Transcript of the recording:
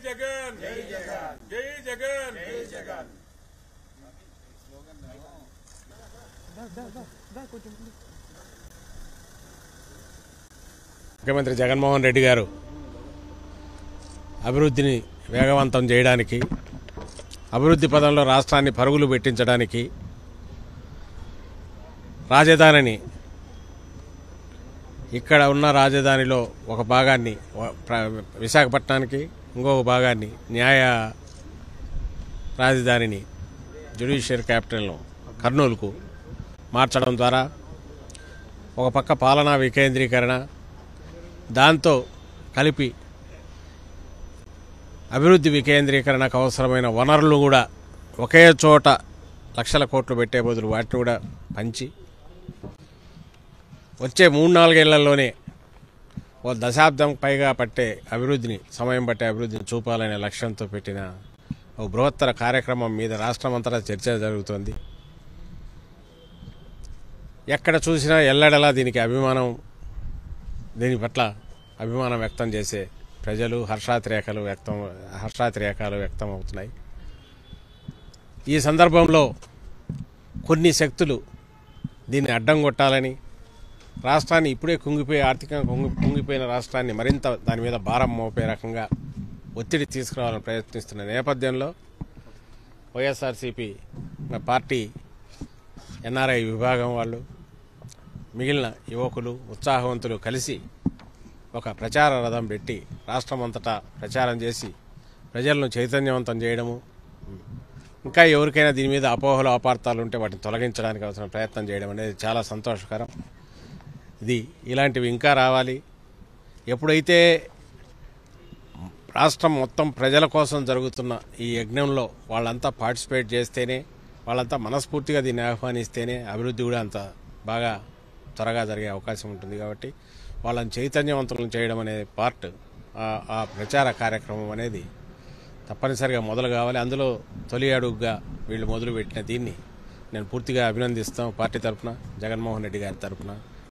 జగన్ జై జగన్ జై జగన్ జై జగన్ ముఖ్యమంత్రి జగన్మోహన్ రెడ్డి గారు అభివృద్ధిని వేగవంతం చేయడానికి, అభివృద్ధి పదంలో రాష్ట్రాన్ని పరుగులు పెట్టించడానికి రాజధానిని, ఇక్కడ ఉన్న రాజధానిలో ఒక భాగాన్ని విశాఖపట్నానికి, ఇంకొక భాగాన్ని న్యాయ రాజధానిని జ్యుడిషియల్ క్యాపిటల్ను కర్నూలుకు మార్చడం ద్వారా ఒక పక్క పాలనా వికేంద్రీకరణ, దాంతో కలిపి అభివృద్ధి వికేంద్రీకరణకు అవసరమైన వనరులు కూడా ఒకే చోట లక్షల కోట్లు పెట్టే బదులు వాటిని కూడా పంచి వచ్చే 3-4 ఏళ్లలోనే ఓ దశాబ్దం పైగా పట్టే అభివృద్ధిని, సమయం పట్టే అభివృద్ధిని చూపాలనే లక్ష్యంతో పెట్టిన ఓ బృహత్తర కార్యక్రమం మీద రాష్ట్రమంతటా చర్చ జరుగుతోంది. ఎక్కడ చూసినా ఎల్లడలా దీని పట్ల అభిమానం వ్యక్తం చేసే ప్రజలు హర్షాతిరేకాలు వ్యక్తం అవుతున్నాయి. ఈ సందర్భంలో కొన్ని శక్తులు దీన్ని అడ్డం కొట్టాలని, రాష్ట్రాన్ని ఇప్పుడే ఆర్థికంగా కుంగిపోయిన రాష్ట్రాన్ని మరింత దాని మీద భారం మోపే రకంగా ఒత్తిడి తీసుకురావాలని ప్రయత్నిస్తున్న నేపథ్యంలో వైఎస్ఆర్సీపీ పార్టీ ఎన్ఆర్ఐ విభాగం వాళ్ళు, మిగిలిన యువకులు, ఉత్సాహవంతులు కలిసి ఒక ప్రచార రథం పెట్టి రాష్ట్రమంతటా ప్రచారం చేసి ప్రజలను చైతన్యవంతం చేయడము, ఇంకా ఎవరికైనా దీని మీద అపోహలు, అపార్థాలు ఉంటే వాటిని తొలగించడానికి అవసరం ప్రయత్నం చేయడం అనేది చాలా సంతోషకరం. ఇలాంటివి ఇంకా రావాలి. ఎప్పుడైతే రాష్ట్రం మొత్తం ప్రజల కోసం జరుగుతున్న ఈ యజ్ఞంలో వాళ్ళంతా పార్టిసిపేట్ చేస్తేనే, వాళ్ళంతా మనస్ఫూర్తిగా దీన్ని ఆహ్వానిస్తేనే అభివృద్ధి కూడా అంత బాగా త్వరగా జరిగే అవకాశం ఉంటుంది. కాబట్టి వాళ్ళని చైతన్యవంతులను చేయడం అనే పార్ట్, ఆ ప్రచార కార్యక్రమం అనేది తప్పనిసరిగా మొదలు కావాలి. అందులో తొలి అడుగుగా వీళ్ళు మొదలుపెట్టిన దీన్ని నేను పూర్తిగా అభినందిస్తాం. పార్టీ తరఫున, జగన్మోహన్ రెడ్డి గారి తరఫున